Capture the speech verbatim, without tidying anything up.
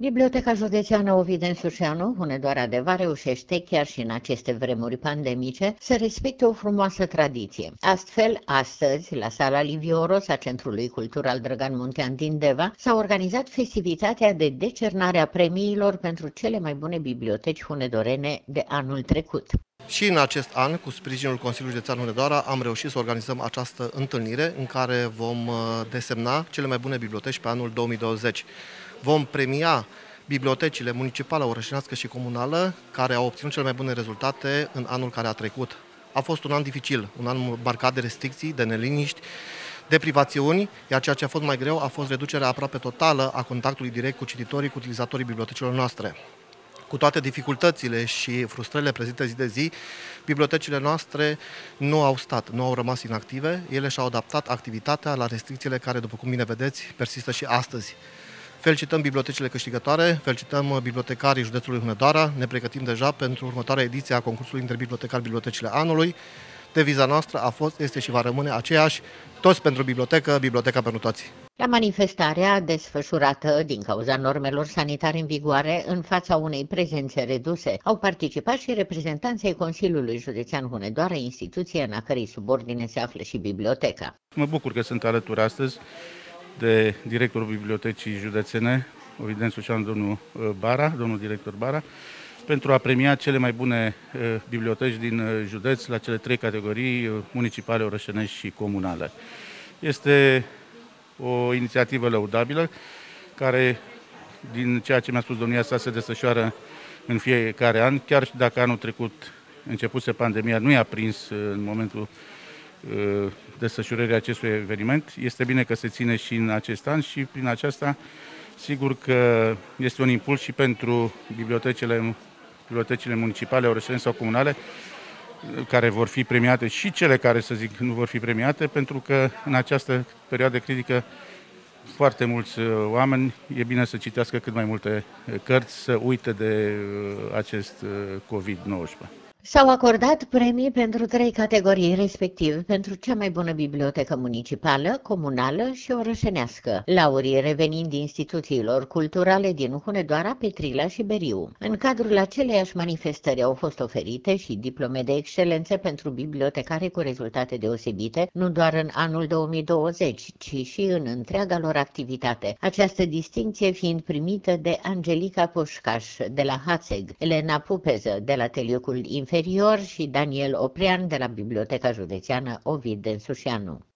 Biblioteca Județeană Ovid Densușeanu, Hunedoara Deva, reușește, chiar și în aceste vremuri pandemice, să respecte o frumoasă tradiție. Astfel, astăzi, la sala Liviu Oros a Centrului Cultural Drăgan Muntean din Deva, s-a organizat festivitatea de decernare a premiilor pentru cele mai bune biblioteci hunedorene de anul trecut. Și în acest an, cu sprijinul Consiliului Județean Hunedoara, am reușit să organizăm această întâlnire în care vom desemna cele mai bune biblioteci pe anul două mii douăzeci. Vom premia bibliotecile municipală, orășenească și comunală care au obținut cele mai bune rezultate în anul care a trecut. A fost un an dificil, un an marcat de restricții, de neliniști, de privațiuni, iar ceea ce a fost mai greu a fost reducerea aproape totală a contactului direct cu cititorii, cu utilizatorii bibliotecilor noastre. Cu toate dificultățile și frustrările prezente zi de zi, bibliotecile noastre nu au stat, nu au rămas inactive, ele și-au adaptat activitatea la restricțiile care, după cum bine vedeți, persistă și astăzi. Felicităm bibliotecile câștigătoare, felicităm bibliotecarii județului Hunedoara, ne pregătim deja pentru următoarea ediție a concursului interbibliotecar Bibliotecile Anului. Deviza noastră a fost, este și va rămâne aceeași: toți pentru bibliotecă, biblioteca pentru toți. La manifestarea desfășurată din cauza normelor sanitare în vigoare în fața unei prezențe reduse, au participat și reprezentanții ai Consiliului Județean Hunedoara, instituție în a cărei subordine se află și biblioteca. Mă bucur că sunt alături astăzi de directorul Bibliotecii Județene Ovid Densușeanu, domnul Bara, domnul director Bara, pentru a premia cele mai bune biblioteci din județ la cele trei categorii: municipale, orășenești și comunale. Este o inițiativă lăudabilă care, din ceea ce mi-a spus domnia sa, se desfășoară în fiecare an, chiar și dacă anul trecut începuse pandemia, nu i-a prins în momentul desfășurării acestui eveniment. Este bine că se ține și în acest an și prin aceasta sigur că este un impuls și pentru bibliotecile, bibliotecile municipale, orășenești sau comunale, care vor fi premiate, și cele care, să zic, nu vor fi premiate, pentru că în această perioadă critică foarte mulți oameni e bine să citească cât mai multe cărți, să uite de acest COVID nouăsprezece. S-au acordat premii pentru trei categorii, respectiv pentru cea mai bună bibliotecă municipală, comunală și orășenească, laurii revenind instituțiilor culturale din Hunedoara, Petrila și Beriu. În cadrul aceleiași manifestări au fost oferite și diplome de excelență pentru bibliotecari cu rezultate deosebite, nu doar în anul două mii douăzeci, ci și în întreaga lor activitate. Această distincție fiind primită de Angelica Pușcaș de la Hațeg, Elena Pupeză de la Teliocul Inferior și Daniel Oprean de la Biblioteca Județeană Ovid Densușeanu.